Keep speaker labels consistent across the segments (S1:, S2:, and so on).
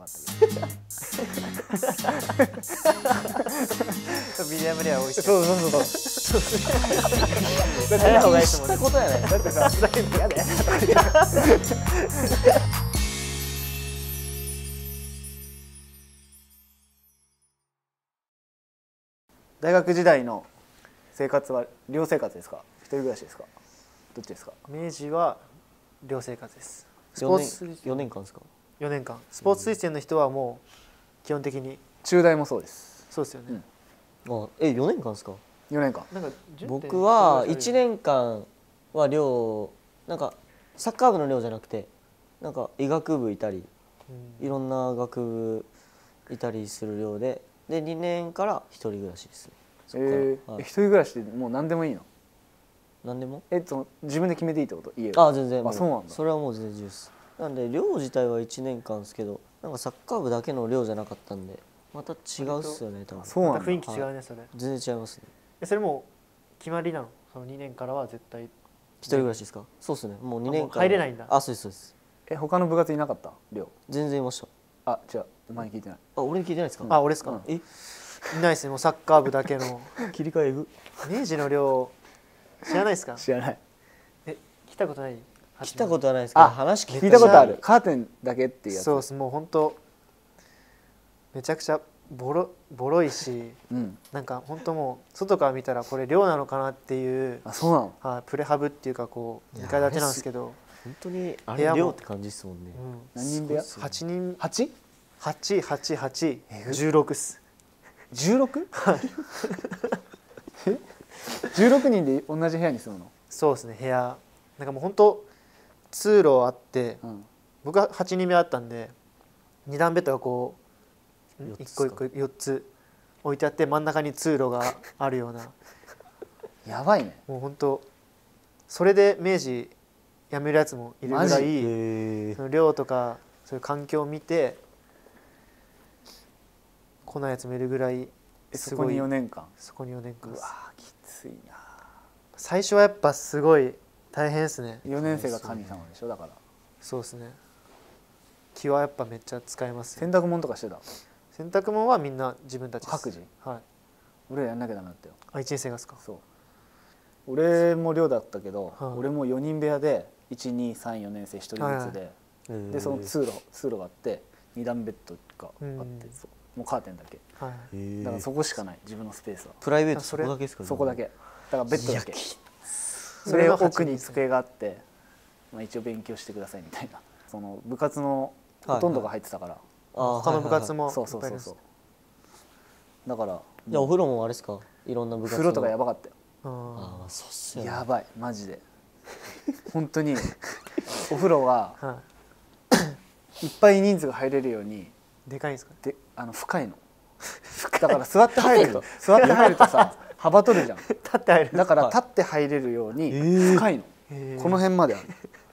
S1: かったけど
S2: ミディアムレア美味しい。
S1: そうそうそうそうだって
S2: 方がいいと思う。
S1: 知ったことやねだってさやだやだ大学時代の生活は寮生活ですか、一人暮らしですか、どっちですか。
S2: 明治は寮生活です。スポーツ
S3: 4年間ですか。
S2: 4年間。スポーツ推薦の人はもう基本的に
S1: 中大もそうです。
S2: そうですよね。
S3: 4年間ですか。
S1: 4年間。
S2: なんか
S3: 僕は1年間は寮、なんかサッカー部の寮じゃなくて、なんか医学部いたり、いろんな学部いたりする寮で、2年から一人暮らしですね。そっから
S1: 一人暮らしってもう何でもいいの。
S3: 何でも
S1: 自分で決めていいってこと、家は。
S3: 全然。
S1: そうなんだ。
S3: それはもう全然自由です。なんで寮自体は1年間ですけど、なんかサッカー部だけの寮じゃなかったんで、また違うっすよね多分。
S1: そうなんだ。
S2: 雰囲気違うねそれ。
S3: 全然違いますね。
S2: それも決まりなの。その2年からは絶対
S3: 一人暮らしですか。そうっすね。もう2年間
S2: 入れないんだ。
S3: そうですそうです。
S1: 他の部活いなかった寮。
S3: 全然いました。
S1: 違う、前に聞いてない。
S3: 俺に聞いてないですか。
S2: 俺ですか。
S3: い
S2: ないですね。もうサッカー部だけの。
S3: 切り替ええぐ。
S2: 明治の寮知らないですか。
S1: 知らない。
S2: 来たことない。
S3: 来たことはないですけど、話
S1: 聞いたことある。カーテンだけっていうやつ。
S2: そうです。もう本当めちゃくちゃボロいし、なんか本当もう外から見たらこれ寮なのかなっていう。
S1: そうなの。
S2: プレハブっていうかこう2階建てなんですけど、
S3: 本当にあれ寮って感じですもんね。
S1: 何人部屋
S2: ？8人。16っす。
S1: 16？ 16人で同じ部屋に住むの。
S2: そうですね。部屋なんかもう本当通路あって、僕は8人目あったんで2段ベッドがこう1個1個4つ置いてあって、真ん中に通路があるような。
S1: やばいね。
S2: もう本当それで明治辞めるやつもいるぐらい、その寮とかそういう環境を見て来ないやつもいるぐらい。
S1: そこに4年間。
S2: そこに4年間。
S1: うわきついな。
S2: 最初はやっぱすごい大変ですね。
S1: 4年生が神様でしょ。だから
S2: そうですね。気はやっぱめっちゃ使います。
S1: 洗濯物とかしてた。
S2: 洗濯物はみんな自分たちです。
S1: 各自。
S2: はい。
S1: 俺らやんなきゃダメだったよ。
S2: 1年生がですか。
S1: そう。俺も寮だったけど、俺も4人部屋で1、2、3、4年生1人ずつで、でその通路があって2段ベッドがあって、もうカーテンだけ。だからそこしかない、自分のスペースは。
S3: プライベートそこだけですか。
S1: そこだけ。だからベッドだけ。それ奥に机があって、一応勉強してくださいみたいな。その部活のほとんどが入ってたから。
S2: 他の部活も。
S1: そう。だから
S3: じゃあお風呂もあれですか。いろんな部活。
S1: 風呂とかやばかったよ。
S3: そうっすよね。
S1: やばいマジで。本当にお風呂はいっぱい人数が入れるように
S2: でかいんですか。
S1: で深いの。だから座って入るとさ幅取るじゃん。
S2: 立って入る。
S1: だから立って入れるように深いの。この辺まである。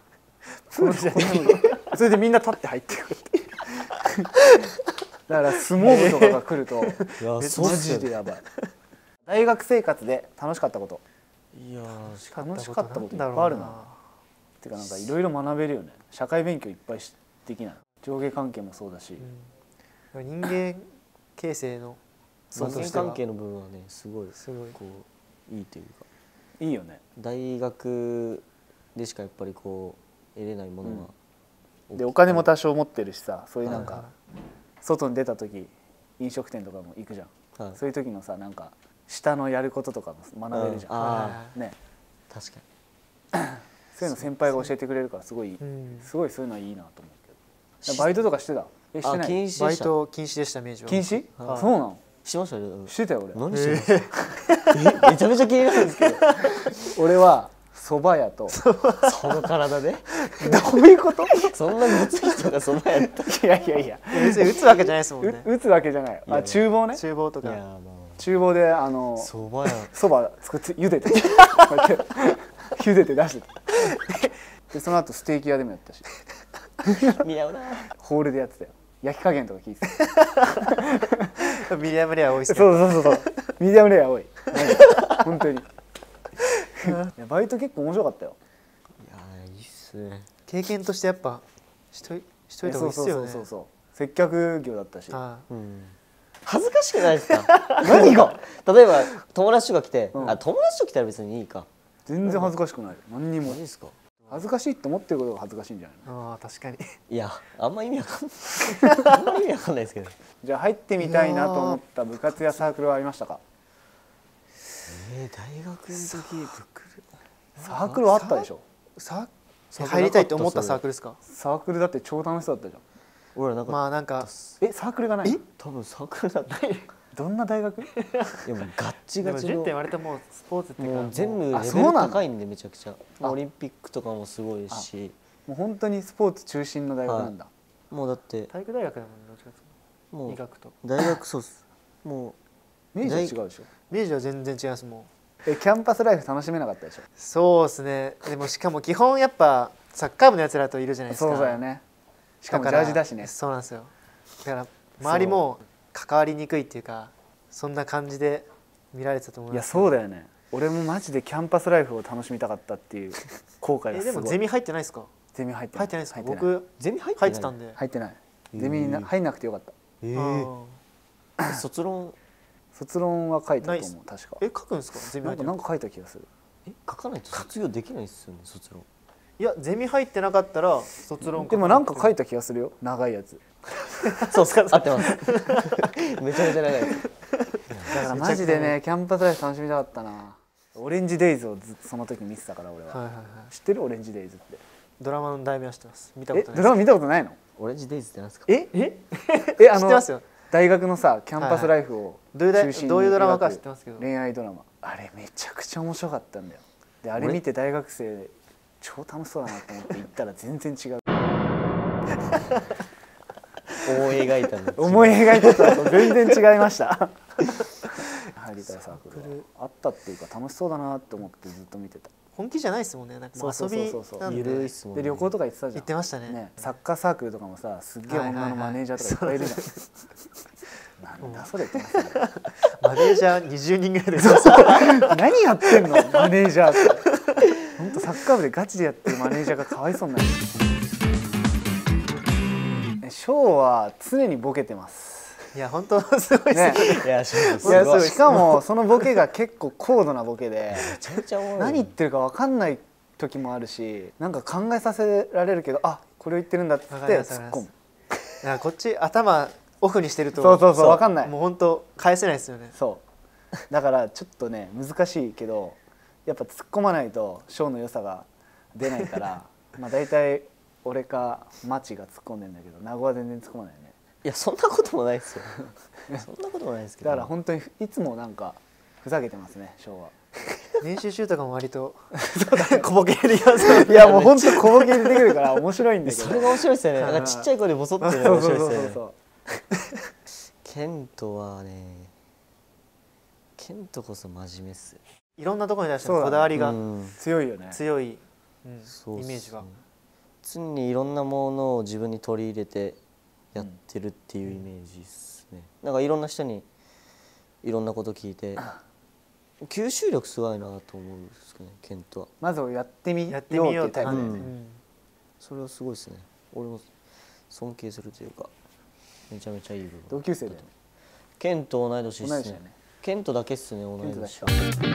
S1: それでみんな立って入ってくるっていう。だから相撲部とかが来るとマジでやばい。大学生活で楽しかったこと。
S3: いや
S1: 楽しかったこといっぱいあるな。てかなんかいろいろ学べるよね。社会勉強いっぱいできない。上下関係もそうだし、
S2: 人間形成の
S3: 人間関係の部分はねすごいこういいというか
S1: いいよね。
S3: 大学でしかやっぱりこう得れないものが、
S1: でお金も多少持ってるしさ、そういうなんか外に出た時飲食店とかも行くじゃん。そういう時のさなんか下のやることとかも学べるじゃん。ね。
S3: 確か
S1: に。そういうの先輩が教えてくれるからすごいそういうのはいいなと思うけど。バイトとかしてた？してない。
S2: バイト禁止でした。明治は
S1: 禁止？そうなの？
S3: しましたよ。
S1: してたよ俺。
S3: 何してます？めちゃめちゃ気になるんですけど。
S1: 俺は蕎麦屋と
S3: その体で
S1: どういうこと？
S3: そんなごつい人が蕎麦屋と。
S1: いや
S2: 別に打つわけじゃないですもんね。
S1: 打つわけじゃない。厨房ね。
S2: 厨房とか。
S1: 厨房で
S3: 蕎麦屋
S1: 蕎麦作って茹でて茹でて出してでその後ステーキ屋でもやったし。
S3: 似合うな。
S1: ホールでやってたよ。焼き加減とか聞いて
S2: た。ミディアムレア多いっすね。
S1: そうミディアムレア多い。本当に。バイト結構面白かったよ。
S3: いやいいっすね。
S2: 経験としてやっぱしといた方がいいっすよね。
S1: そう接客業だったし。
S3: 恥ずかしくないですか？何が？例えば友達とか来て、友達と来たら別にいいか。
S1: 全然恥ずかしくない。何にも。
S3: いいですか？
S1: 恥ずかしいって思ってることが恥ずかしいんじゃないの？
S2: ああ確かに。
S3: いやあんま意味わかんないあんま意味わかんないですけど。
S1: じゃあ入ってみたいなと思った部活やサークルはありましたか？
S3: 大学の時
S1: サークルはあったでしょ？
S2: 入りたいと思ったサークルですか？
S1: サークルだって超楽しそうだったじゃん。
S3: 俺ら
S2: まあなんか
S1: サークルがないの？
S3: 多分サークルだった。
S1: どんな大学？
S3: いやもうガッチガチの。
S2: 10点割ともうスポーツっていうか
S3: もう全部レベル高いんでめちゃくちゃ。オリンピックとかもすごいし。
S1: もう本当にスポーツ中心の大学なんだ。
S3: もうだって
S2: 体育大学だもんね。どっちかというと医学と
S3: 大学そうっす。も
S1: う明治は違うでしょ？
S2: 明治は全然違いますも
S1: ん。キャンパスライフ楽しめなかったでしょ？
S2: そうですね。でもしかも基本やっぱサッカー部のやつらといるじゃないですか。
S1: そうだよね。しかもジャージだしね。
S2: そうなんですよ。だから周りも関わりにくいっていうかそんな感じで見られてたと思います。
S1: いやそうだよね。俺もマジでキャンパスライフを楽しみたかったっていう後悔がすごい。
S2: でもゼミ入ってないですか？
S1: ゼミ入って
S2: ないですか？僕ゼミ入ってたんで。
S1: 入ってない。ゼミ入んなくてよかった。
S3: 卒論
S1: は書いたと思う確か。
S2: 書くんですか？ゼミ入って
S1: なんか書いた気がする。
S3: 書かないと卒業できないですよね卒論。
S2: いやゼミ入ってなかったら卒論
S1: でもなんか書いた気がするよ長いやつ。
S3: そうっすか合ってます。めちゃめちゃ長いやつ。
S1: だからマジでねキャンパスライフ楽しみたかったな。オレンジデイズをその時見てたから俺は。知ってる？オレンジデイズって。
S2: ドラマの題名は知ってます。見たことない。
S1: ドラマ見たことないの？
S3: オレンジデイズってなんですか？
S2: 知ってますよ。
S1: 大学のさキャンパスライフを中心に
S2: どういうドラマか知ってますけど。
S1: 恋愛ドラマ。あれめちゃくちゃ面白かったんだよ。であれ見て大学生超楽しそうだなと思って行ったら全然違う。
S3: 思い描いたの。
S1: 思い描いてたと全然違いました。入りたいサークルあったっていうか楽しそうだなって思ってずっと見てた。
S2: 本気じゃないですもんね。なんか遊びなんで。
S3: ゆるいっすもんね。
S1: で旅行とか行ってたじゃん。
S2: 行ってましたね。
S1: サッカーサークルとかもさすっげえ女のマネージャーとかいっぱいいるじゃん。なんだそれって
S2: マネージャー20人ぐらいで
S1: 何やってんのマネージャーって。本当サッカー部でガチでやってるマネージャーがかわいそうになる。ショーは常にボケてます。
S2: いや本当すごいです
S1: ね。しかもそのボケが結構高度なボケで
S3: めちゃめちゃおもろい。
S1: 何言ってるか分かんない時もあるし、なんか考えさせられるけどこれを言ってるんだって突っ込む。
S2: いやこっち頭オフにしてると
S1: そう分かんない。
S2: もう本当返せないですよね。
S1: そうだからちょっとね難しいけどやっぱ突っ込まないとショーの良さが出ないからまあ大体俺かマチが突っ込んでんだけど名護は全然突っ込まないよね。
S3: いやそんなこともないですよ。そんなこともないですけど。
S1: だから本当にいつもなんかふざけてますねショーは。
S2: 練習集とかも割と小ボケできます。
S1: いやもう本当小ボケでできるから面白いんだけど。
S3: それが面白いですよね。なんかちっちゃい子でボソッて面白いですよね。ケントはね、ケントこそ真面目っすよ。
S2: いろんなところに対してこだわりが
S1: 強いよね。
S2: 強いイメージが。
S3: 常にいろんなものを自分に取り入れてやってるっていうイメージですね。なんかいろんな人にいろんなこと聞いて吸収力すごいなと思うんですけどね、ケントは。
S1: まずやってみようっていうタイプだよね。
S3: それはすごいですね。俺も尊敬するというかめちゃめちゃいい部分。
S1: 同級生だよね。
S3: ケント同い年ですね。ケントだけっすね同い年。
S1: じゃあ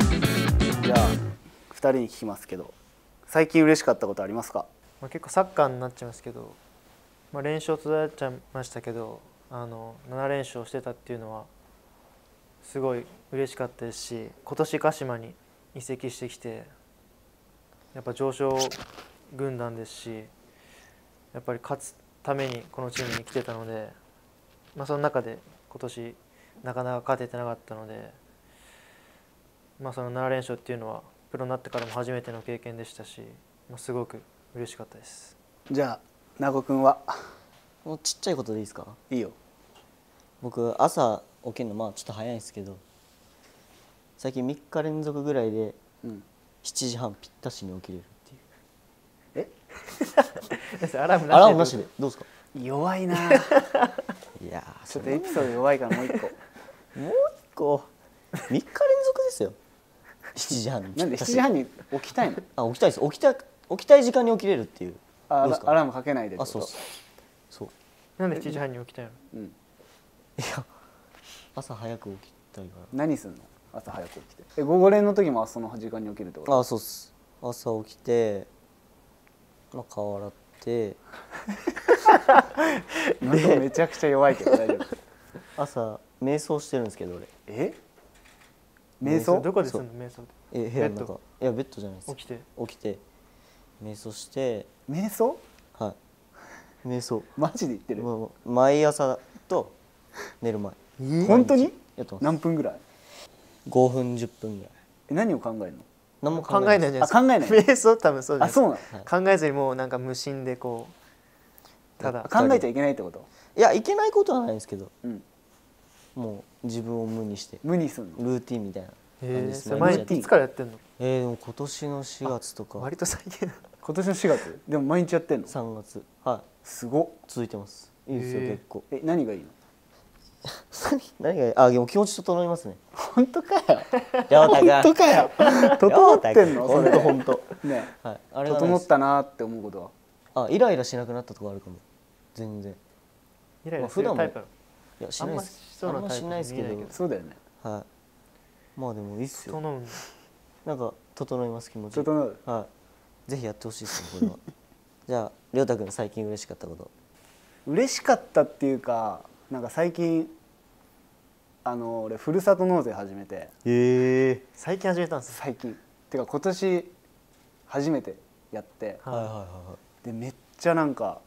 S1: 2人に聞きますけど、最近嬉しかったことありますか？
S2: 結構サッカーになっちゃいますけど、連勝途絶えちゃいましたけど7連勝してたっていうのはすごい嬉しかったですし、今年鹿島に移籍してきてやっぱ上昇軍団ですし、やっぱり勝つためにこのチームに来てたので、その中で今年なかなか勝ててなかったので、その7連勝っていうのはプロになってからも初めての経験でしたし、すごく嬉しかったです。
S1: じゃあ名護くんは？
S3: もうちっちゃいことでいいですか？
S1: いいよ。
S3: 僕朝起きるのちょっと早いんですけど、最近3日連続ぐらいで7時半ぴったしに起きれるっていう。
S2: アラ
S3: ームなしでどうですか？
S1: 弱いな。い
S3: や
S1: ちょっとエピソード弱いからもう一個。
S3: 3日連続ですよ。7時半に。
S1: なんで7時半に起きたいの？
S3: 起きたいです。起きたい時間に起きれるっていう。
S1: アラームかけないでってこと？
S3: そう。
S2: なんで7時半に起きたの？
S1: うん。
S3: いや朝早く起きたいから。
S1: 何すんの？朝早く起きて。午後練の時もその時間に起きるってこと？
S3: あ、そうっす。朝起きて、まあ顔洗って。
S1: 喉めちゃくちゃ弱いけど大丈夫？
S3: 朝瞑想してるんですけど俺。
S1: 瞑想？
S2: どこでするの瞑想って？
S3: 部屋の中。いやベッドじゃないです。
S2: 起きて
S3: 瞑想して。
S1: 瞑想？
S3: はい。瞑想。
S1: マジで言ってる？
S3: 毎朝と寝る前。
S1: 本当に？
S3: やってます。
S1: 何分ぐらい
S3: ？5分10分ぐらい。
S1: 何を考えるの？
S3: 何も
S2: 考えないじゃないですか。
S1: 考えない。
S2: 瞑想多分そうです。
S1: あ、そうな
S2: の？考えずにもうなんか無心でこうただ
S1: 考えちゃいけないってこと？
S3: いやいけないことはないんですけど、もう自分を無にして
S1: 無にすんの？
S3: ルーティンみたいな感じです。
S2: それ毎日いつからやってんの？
S3: でも今年の4月とか。
S2: 割と最近。
S1: 今年の4月？でも毎日やってんの
S3: ？3月。はい。
S1: すごっ。
S3: 続いてます。いいですよ結構。
S1: 何がいいの？
S3: 何がいい？あ、でも気持ち整いますね。
S1: 本当かよ。
S3: 本当
S1: かよ。整ってんの？それ
S3: 本当。
S1: ね。
S3: はい。
S1: 整ったなって思うこと
S3: は。あ、イライラしなくなったとこあるかも。全然。
S2: イライラするタイプ？
S3: いやしないです。あんましないですけど。
S1: そうだよね。
S3: はい。まあでもいいっすよ。
S2: 整うんだ。
S3: なんか整います気持ち。
S1: 整う。
S3: はい。ぜひやってほしいですねこれは。じゃありょうたくん最近嬉しかったこと。
S1: 嬉しかったっていうか、なんか最近俺ふるさと納税始めて。
S2: 最近始めたんです？
S1: 最近。てか今年初めてやって。でめっちゃなんか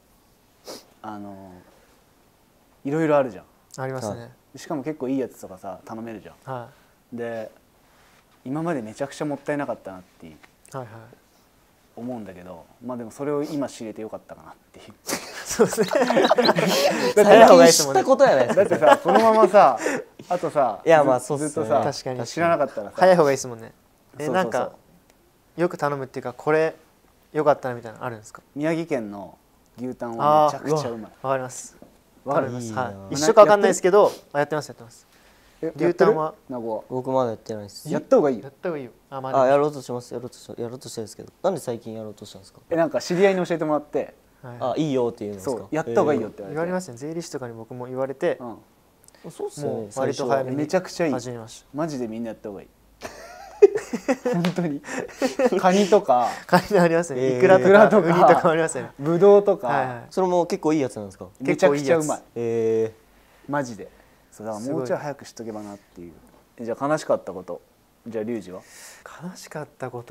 S1: いろいろあるじゃん。
S2: ありますね。
S1: しかも結構いいやつとかさ頼めるじゃん。で今までめちゃくちゃもったいなかったなって思うんだけど、まあでもそれを今知れてよかったかなっていう。
S2: そうですね。
S3: 最近知ったことやないですか。
S1: だってさこのままさあとさ
S3: いやまあそうっすね。
S1: ずっとさ
S2: 確かに
S1: 知らなかったらさ
S2: 早い方がいいですもんね。なんかよく頼むっていうかこれよかったなみたいなのあるんですか？
S1: 宮城県の牛タンはめちゃくちゃうまい。
S2: わかります。
S1: わかります。
S2: 一緒かわかんないですけどやってます。牛タンは
S3: 僕まだやってないです。
S1: やった方がいいよ。
S2: やった方がいいよ。
S3: あ、やろうとします。やろうとしてるんですけど、なんで最近やろうとしたんですか？
S1: なんか知り合いに教えてもらって、
S3: あ、いいよっていうんですか？
S1: そう、やった方がいいよって
S2: 言われますね。税理士とかに僕も言われて、
S3: そうっすね。
S2: 割と早めに
S1: めちゃくちゃいい。
S2: 始めました。
S1: マジでみんなやった方がいい。本当に。カニとか、
S2: カニありますね。イクラとかウニとかありますね。
S1: ブドウとか、
S3: それも結構いいやつなんですか？
S1: めちゃくちゃうまい。マジで。そうだからもうちょい早く知っとけばなっていう。じゃあ悲しかったこと。じゃあリュウジは？
S2: 悲しかったこと。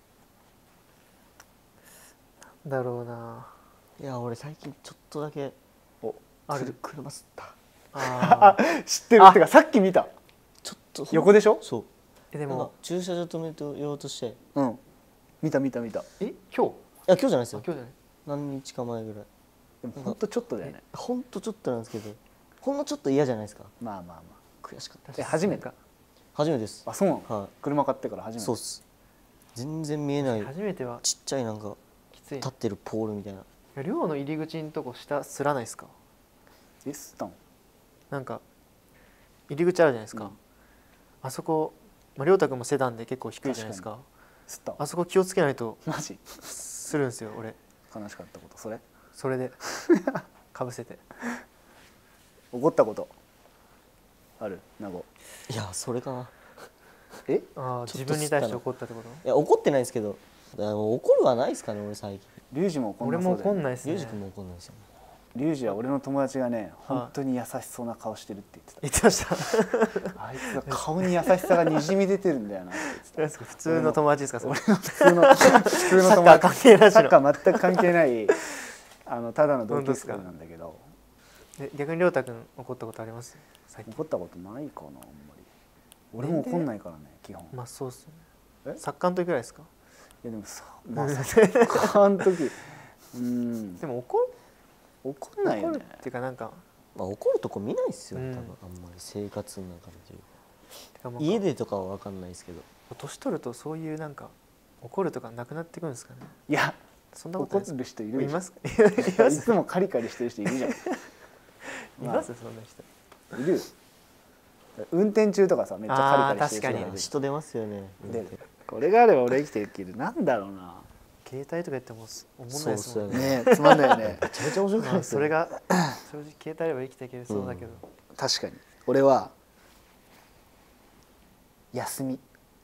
S2: なんだろうな。
S3: いや俺最近ちょっとだけ車吸った。
S1: 知ってる。ってかさっき見た。
S3: ちょっと
S1: 横でしょ？
S3: そう。でも駐車場止めてようとして。
S1: 見た。今日？
S3: いや今日じゃないですよ。
S2: 今日じゃない。
S3: 何日か前ぐらい。
S1: でもほんとちょっとだよね。
S3: ほんとちょっとなんですけど、ほんのちょっと嫌じゃないですか。
S1: まあ
S3: 悔しかった。
S1: 初めて？
S3: 初めてです。
S1: あ、そうなの？車買ってから初めて？
S3: そうっす。全然見えない。
S2: 初めては
S3: ちっちゃいなんか立ってるポールみたいな。
S2: 寮の入り口のとこ下すらないですか？
S1: すったの？
S2: なんか入り口あるじゃないですか。あそこ、亮太君もセダンで結構低いじゃないですか。あそこ気をつけないと。
S1: マジ？
S2: するんですよ俺。
S1: 悲しかったこと。
S2: それでかぶせて。
S1: 怒ったことある？名護。
S3: いやそれかな。
S2: 自分に対して怒ったってこと？
S3: いや怒ってないですけど、怒るはないですかね俺最近。
S1: リュウジも怒ん
S2: なそうだよね。俺も怒んないですね。
S3: リュウジ君も怒んないですよね。
S1: リュウジは俺の友達がね本当に優しそうな顔してるって
S2: 言ってました。
S1: あいつは顔に優しさがにじみ出てるんだよなって言ってた。
S2: 普通の友達ですか？
S1: 俺の普通の友達。サッカー全く関係ないただの同級生なんだけど。
S2: 逆に亮太君怒ったことあります？
S1: 怒ったことないかなあんまり。俺も怒んないからね基本。
S2: まあそうっすね。サッカーの時ぐらいですか？
S1: いやでもサッカーの時
S2: でも
S1: 怒んないよね。
S2: っていうかなんか
S3: 怒るとこ見ないっすよね多分あんまり生活の中でというか。家でとかは分かんないですけど。
S2: 年取るとそういうなんか怒るとかなくなってくるんですかね。
S1: いや
S2: そんなこと
S1: 怒る人いる。
S2: います？
S1: いつもカリカリしてる人いるじゃん。
S2: いますそんな人。
S1: いる。運転中とかさめっちゃカリカリしてる人いる。
S3: 人出ますよね。
S1: でこれがあれば俺生きていける。なんだろうな。
S2: 携帯とか言っても思んないですもん
S1: ね。つまんないよね。
S3: めちゃめちゃ面白くないです
S2: それが正直携帯あれば生きていけそうだけど、
S1: 確かに俺は休み。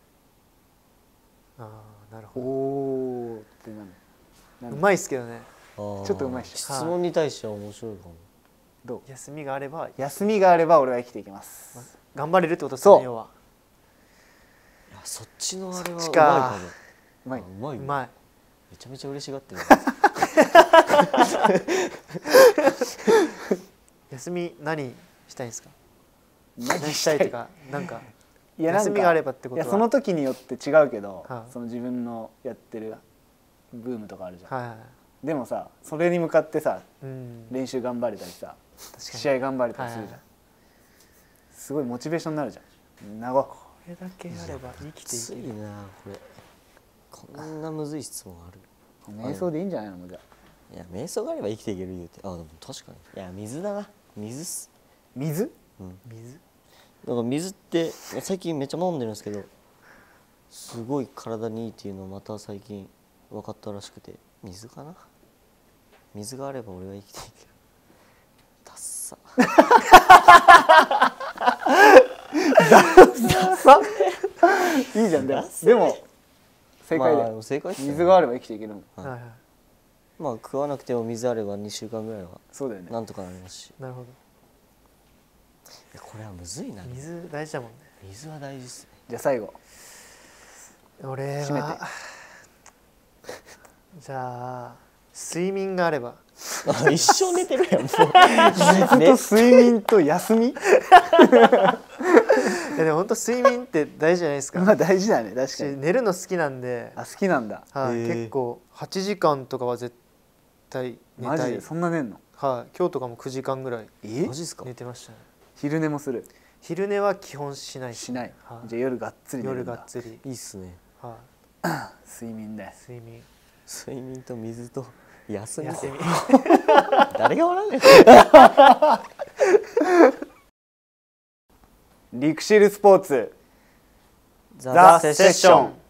S2: ああなるほ
S1: おおって
S2: ど。うまいっすけどね。
S1: ちょっとうまいっしょ。
S3: 質問に対しては面白いかも。
S1: どう？
S2: 休みがあれば
S1: 俺は生きていけます。
S2: 頑張れるってことですね。要は。
S3: いやそっちのあれはうまい
S2: か
S3: も。うまい。めちゃめちゃ嬉しがってる。
S2: 休み何したいんですか？
S1: 何
S2: したいとかなんか。
S1: いや
S2: 休みがあればってことは。
S1: いやその時によって違うけど、その自分のやってるブームとかあるじゃん。でもさ、それに向かってさ、練習頑張れたりさ、試合頑張れたりするじゃん。すごいモチベーションになるじゃん。
S2: これだけあれば生きていける。
S3: いいなこれ。こんなむずい質問ある。
S1: 瞑想でいいんじゃないのもじゃあ。
S3: いや瞑想があれば生きていける言うて。あでも確かに。いや水だな。水っす。
S1: 水？
S2: 水？
S3: だから水って最近めっちゃ飲んでるんですけど、すごい体にいいっていうのをまた最近分かったらしくて、水かな。水があれば俺は生きていける。ダッサ。
S1: ダサ。いいじゃん。でも正解だよ。
S3: 正解。
S1: 水があれば生きていけるもん。
S3: まあ食わなくても水あれば2週間ぐらいは
S1: そうだよね。
S3: なんとかなりますし。
S2: なるほど。
S3: これはむずいな。
S2: 水大事だもんね。
S3: 水は大事ですね。
S1: じゃあ最後。
S2: 俺はじゃあ睡眠があれば。
S3: 一生寝てるやんもう。
S1: 水と睡眠と休み。い
S2: やでも本当睡眠って大事じゃないですか。
S1: まあ大事だね確かに。
S2: 寝るの好きなんで。
S1: あ好きなんだ。
S2: 結構8時間とかは絶対寝たい。
S1: マジでそんな寝んの？
S2: はい。今日とかも9時間ぐらい。
S3: マジですか？
S2: 寝てましたね。
S1: 昼寝もする？
S2: 昼寝は基本しない。
S1: しない。じゃあ夜がっつり寝るんだ。
S2: 夜がっつり。
S3: いいっすね。
S2: はい。
S1: 睡眠ね。
S3: 睡眠と水と休み。誰が笑うねん。
S1: リクシルスポーツ
S3: ザ・セッション。